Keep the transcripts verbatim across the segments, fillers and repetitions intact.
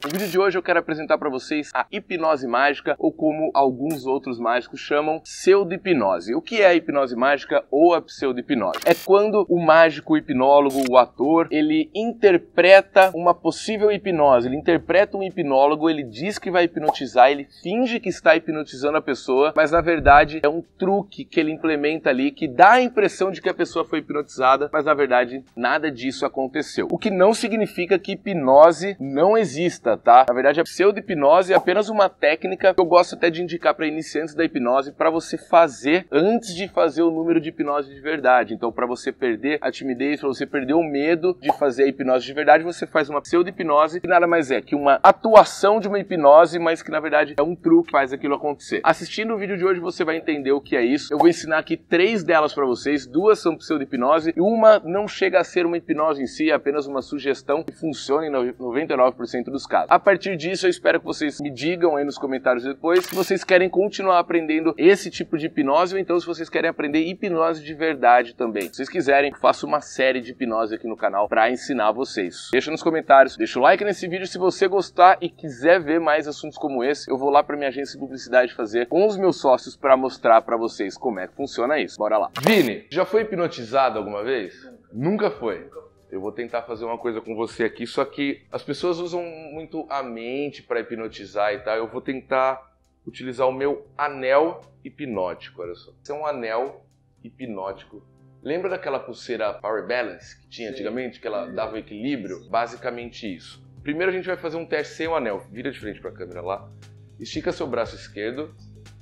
No vídeo de hoje eu quero apresentar para vocês a hipnose mágica, ou como alguns outros mágicos chamam, pseudo-hipnose. O que é a hipnose mágica ou a pseudo-hipnose? É quando o mágico, o hipnólogo, o ator, ele interpreta uma possível hipnose, ele interpreta um hipnólogo, ele diz que vai hipnotizar, ele finge que está hipnotizando a pessoa, mas na verdade é um truque que ele implementa ali que dá a impressão de que a pessoa foi hipnotizada, mas na verdade nada disso aconteceu. O que não significa que hipnose não exista, tá? Na verdade, a pseudo-hipnose é apenas uma técnica que eu gosto até de indicar para iniciantes da hipnose para você fazer antes de fazer o número de hipnose de verdade. Então, para você perder a timidez, para você perder o medo de fazer a hipnose de verdade, você faz uma pseudo-hipnose que nada mais é que uma atuação de uma hipnose, mas que na verdade é um truque que faz aquilo acontecer. Assistindo o vídeo de hoje, você vai entender o que é isso. Eu vou ensinar aqui três delas para vocês, duas são pseudo-hipnose e uma não chega a ser uma hipnose em si, é apenas uma sugestão que funciona em noventa e nove por cento dos casos. A partir disso, eu espero que vocês me digam aí nos comentários depois se vocês querem continuar aprendendo esse tipo de hipnose ou então se vocês querem aprender hipnose de verdade também. Se vocês quiserem, eu faço uma série de hipnose aqui no canal para ensinar vocês. Deixa nos comentários, deixa o like nesse vídeo se você gostar e quiser ver mais assuntos como esse. Eu vou lá para minha agência de publicidade fazer com os meus sócios para mostrar para vocês como é que funciona isso. Bora lá. Vini, já foi hipnotizado alguma vez? Nunca, Nunca foi. Nunca. Eu vou tentar fazer uma coisa com você aqui, só que as pessoas usam muito a mente para hipnotizar e tal. Eu vou tentar utilizar o meu anel hipnótico, olha só. Esse é um anel hipnótico. Lembra daquela pulseira Power Balance que tinha antigamente, que ela dava equilíbrio? Basicamente isso. Primeiro a gente vai fazer um teste sem o anel. Vira de frente para a câmera lá. Estica seu braço esquerdo.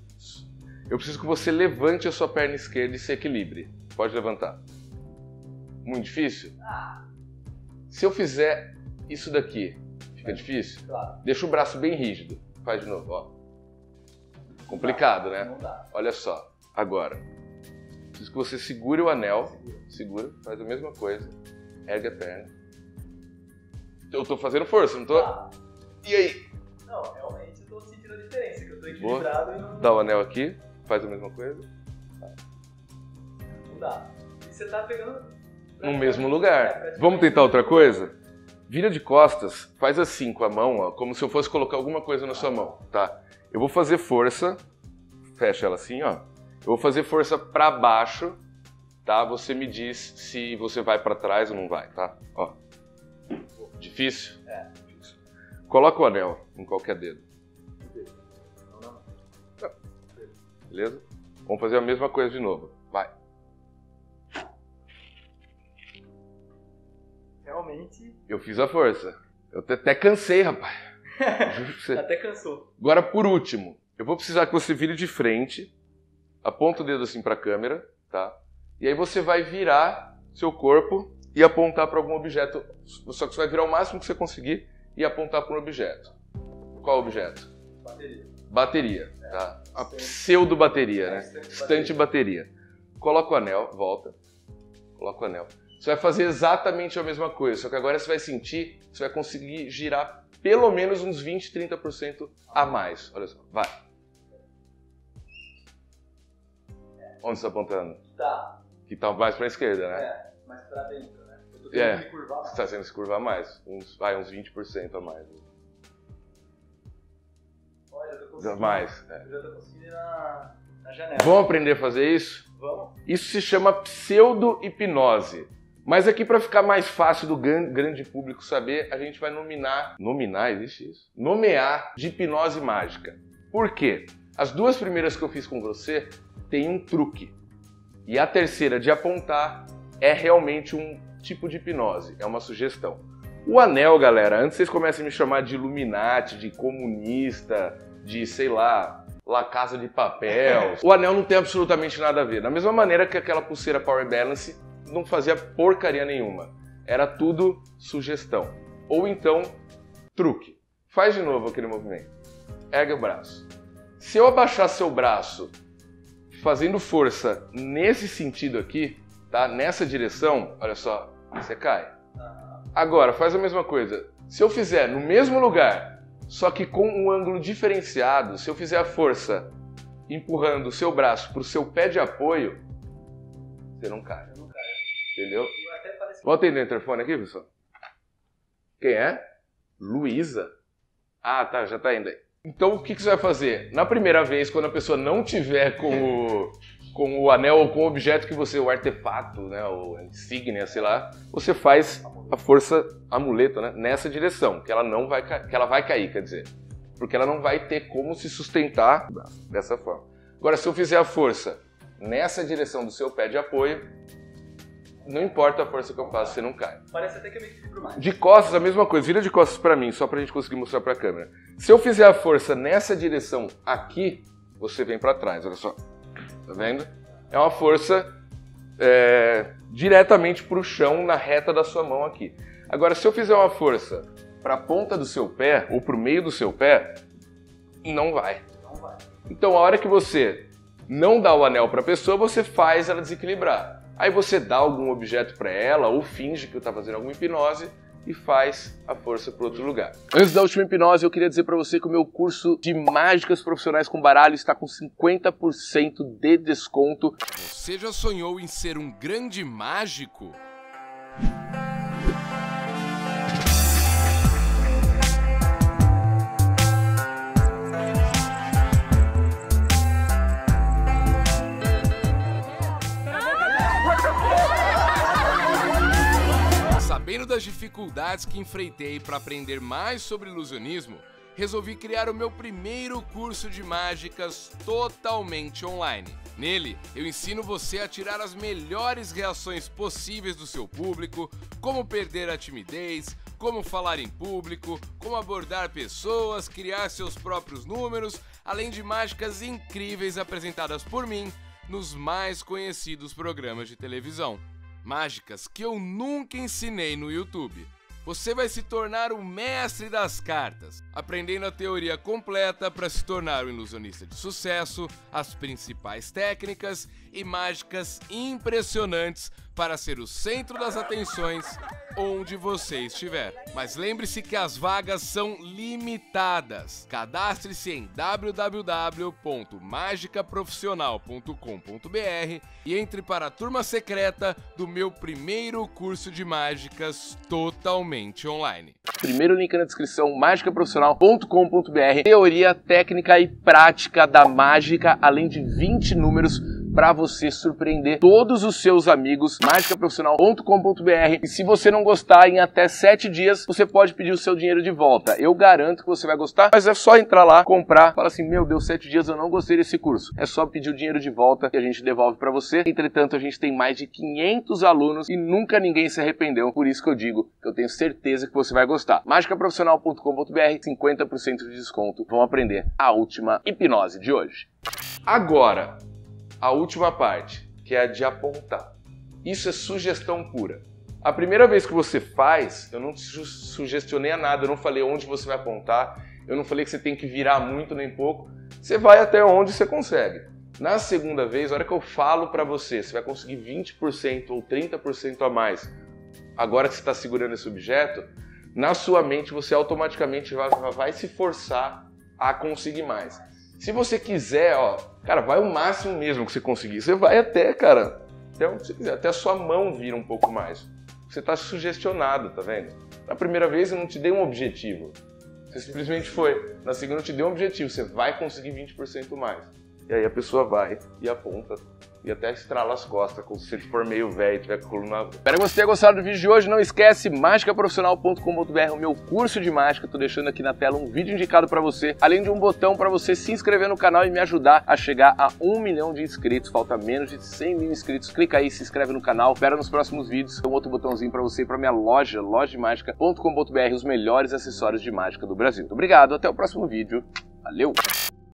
Eu preciso que você levante a sua perna esquerda e se equilibre. Pode levantar. Muito difícil? Ah. Se eu fizer isso daqui, fica é. difícil? Claro. Deixa o braço bem rígido. Faz de novo, ó. Complicado, né? Não dá. Olha só. Agora. Preciso que você segure o anel. Segura. Segura. Faz a mesma coisa. Ergue a perna. Eu tô fazendo força, não tô? Ah. E aí? Não, realmente eu tô sentindo a diferença. Que eu tô equilibrado Boa. e não... Dá o anel aqui. Faz a mesma coisa. Não dá. E você tá pegando... No mesmo lugar. Vamos tentar outra coisa? Vira de costas, faz assim com a mão, ó, como se eu fosse colocar alguma coisa na sua mão, tá? Eu vou fazer força, fecha ela assim, ó. Eu vou fazer força pra baixo, tá? Você me diz se você vai pra trás ou não vai, tá? Ó. Difícil? É. Difícil. Coloca o anel em qualquer dedo. Beleza? Vamos fazer a mesma coisa de novo. Vai. Realmente... Eu fiz a força. Eu até cansei, rapaz. Até cansou. Agora, por último, eu vou precisar que você vire de frente, aponta o dedo assim para a câmera, tá? E aí você vai virar seu corpo e apontar para algum objeto. Só que você vai virar o máximo que você conseguir e apontar para um objeto. Qual objeto? Bateria. Bateria, é, tá? A pseudo-bateria, né? Estante bateria. Coloca o anel, volta. Coloca o anel. Você vai fazer exatamente a mesma coisa, só que agora você vai sentir, você vai conseguir girar pelo menos uns vinte, trinta por cento a mais. Olha só, vai. Onde você está apontando? Tá. Que tá mais para a esquerda, né? É, mais para dentro, né? Eu tô tendo É, que me curvar mais. você está tendo que se curvar mais, uns, vai, uns vinte por cento a mais. Olha, eu tô conseguindo. Mais, é. Eu já tô conseguindo ir na, na janela. Vamos aprender a fazer isso? Vamos. Isso se chama pseudo-hipnose. Mas aqui, para ficar mais fácil do grande público saber, a gente vai nominar... Nominar? Existe isso? Nomear de hipnose mágica. Por quê? As duas primeiras que eu fiz com você tem um truque. E a terceira, de apontar, é realmente um tipo de hipnose. É uma sugestão. O anel, galera, antes vocês comecem a me chamar de Illuminati, de comunista, de, sei lá... La Casa de Papel. O anel não tem absolutamente nada a ver. Da mesma maneira que aquela pulseira Power Balance não fazia porcaria nenhuma. Era tudo sugestão. Ou então, truque. Faz de novo aquele movimento. Ergue o braço. Se eu abaixar seu braço fazendo força nesse sentido aqui, tá? Nessa direção, olha só, você cai. Agora, faz a mesma coisa. Se eu fizer no mesmo lugar, só que com um ângulo diferenciado, se eu fizer a força empurrando o seu braço para o seu pé de apoio, você não cai. Eu não caio. Entendeu? Até parece que... Vou atender o interfone aqui, pessoal. Quem é? Luísa. Ah, tá, já tá indo aí. Então o que, que você vai fazer? Na primeira vez, quando a pessoa não tiver com o, com o anel ou com o objeto que você, o artefato, né, ou a insígnia, sei lá, você faz a força amuleto, né, nessa direção, que ela não vai, que ela vai cair, quer dizer, porque ela não vai ter como se sustentar dessa forma. Agora, se eu fizer a força nessa direção do seu pé de apoio, não importa a força que eu faço, você não cai. Parece até que eu me equilibro mais. De costas, a mesma coisa. Vira de costas pra mim, só pra gente conseguir mostrar pra câmera. Se eu fizer a força nessa direção aqui, você vem pra trás, olha só. Tá vendo? É uma força é, diretamente pro chão, na reta da sua mão aqui. Agora, se eu fizer uma força pra ponta do seu pé, ou pro meio do seu pé, não vai. Não vai. Então, a hora que você não dá o anel pra pessoa, você faz ela desequilibrar. Aí você dá algum objeto para ela ou finge que está fazendo alguma hipnose e faz a força para outro lugar. Antes da última hipnose, eu queria dizer para você que o meu curso de mágicas profissionais com baralho está com cinquenta por cento de desconto. Você já sonhou em ser um grande mágico? Sabendo das dificuldades que enfrentei para aprender mais sobre ilusionismo, resolvi criar o meu primeiro curso de mágicas totalmente online. Nele, eu ensino você a tirar as melhores reações possíveis do seu público, como perder a timidez, como falar em público, como abordar pessoas, criar seus próprios números, além de mágicas incríveis apresentadas por mim nos mais conhecidos programas de televisão. Mágicas que eu nunca ensinei no YouTube. Você vai se tornar o mestre das cartas, aprendendo a teoria completa para se tornar um ilusionista de sucesso, as principais técnicas e mágicas impressionantes para ser o centro das atenções onde você estiver. Mas lembre-se que as vagas são limitadas. Cadastre-se em w w w ponto mágica profissional ponto com ponto b r e entre para a turma secreta do meu primeiro curso de mágicas totalmente online. Primeiro link na descrição, mágica profissional ponto com ponto b r. Teoria, técnica e prática da mágica, além de vinte números para você surpreender todos os seus amigos. mágica profissional ponto com ponto b r. E se você não gostar, em até sete dias, você pode pedir o seu dinheiro de volta. Eu garanto que você vai gostar, mas é só entrar lá, comprar, fala assim, meu Deus, sete dias eu não gostei desse curso. É só pedir o dinheiro de volta e a gente devolve para você. Entretanto, a gente tem mais de quinhentos alunos e nunca ninguém se arrependeu. Por isso que eu digo que eu tenho certeza que você vai gostar. mágica profissional ponto com ponto b r, cinquenta por cento de desconto. Vamos aprender a última hipnose de hoje. Agora, a última parte, que é a de apontar. Isso é sugestão pura. A primeira vez que você faz, eu não te su sugestionei a nada, eu não falei onde você vai apontar, eu não falei que você tem que virar muito nem pouco, você vai até onde você consegue. Na segunda vez, a hora que eu falo para você, você vai conseguir vinte por cento ou trinta por cento a mais, agora que você está segurando esse objeto, na sua mente você automaticamente vai, vai se forçar a conseguir mais. Se você quiser, ó, cara, vai o máximo mesmo que você conseguir. Você vai até, cara, até onde você quiser, até a sua mão vira um pouco mais. Você está sugestionado, tá vendo? Na primeira vez eu não te dei um objetivo. Você simplesmente foi. Na segunda eu te dei um objetivo. Você vai conseguir vinte por cento mais. E aí a pessoa vai e aponta e até estrala as costas, como se você for meio velho e tiver com a coluna... Espero que você tenha gostado do vídeo de hoje. Não esquece, mágica profissional ponto com ponto b r, o meu curso de mágica. Tô deixando aqui na tela um vídeo indicado para você, além de um botão para você se inscrever no canal e me ajudar a chegar a um milhão de inscritos. Falta menos de cem mil inscritos. Clica aí, se inscreve no canal, espera nos próximos vídeos. Tem um outro botãozinho para você ir para minha loja, loja de mágica ponto com ponto b r, os melhores acessórios de mágica do Brasil. Muito obrigado, até o próximo vídeo. Valeu!